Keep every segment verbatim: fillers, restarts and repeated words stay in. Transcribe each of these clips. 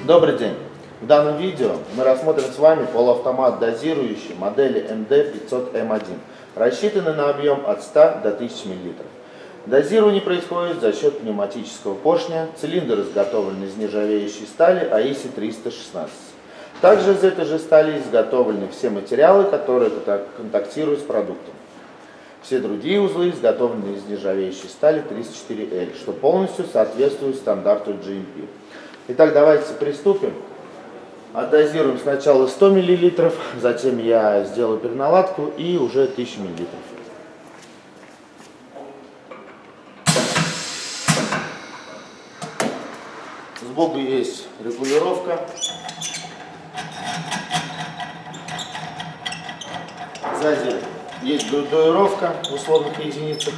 Добрый день! В данном видео мы рассмотрим с вами полуавтомат дозирующий модели эм дэ пятьсот эм один, рассчитанный на объем от ста до тысячи миллилитров. Дозирование происходит за счет пневматического поршня, цилиндр изготовлен из нержавеющей стали эй ай эс триста шестнадцать. Также из этой же стали изготовлены все материалы, которые контактируют с продуктом. Все другие узлы изготовлены из нержавеющей стали триста четыре эль, что полностью соответствует стандарту джи эм пи. Итак, давайте приступим. Отдозируем сначала сто миллилитров, затем я сделаю переналадку и уже тысячу миллилитров. Сбоку есть регулировка. Сзади есть градуировка в условных единицах.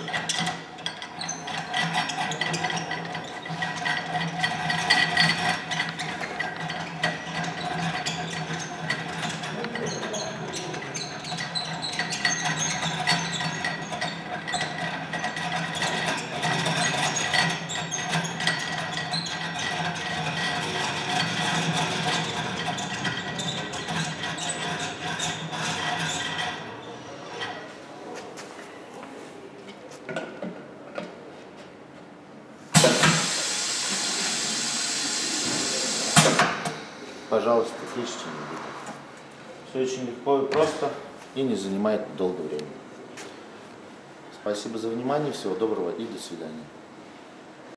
Пожалуйста, тысяча миллилитров. Все очень легко и просто и не занимает долгое время. Спасибо за внимание, всего доброго и до свидания.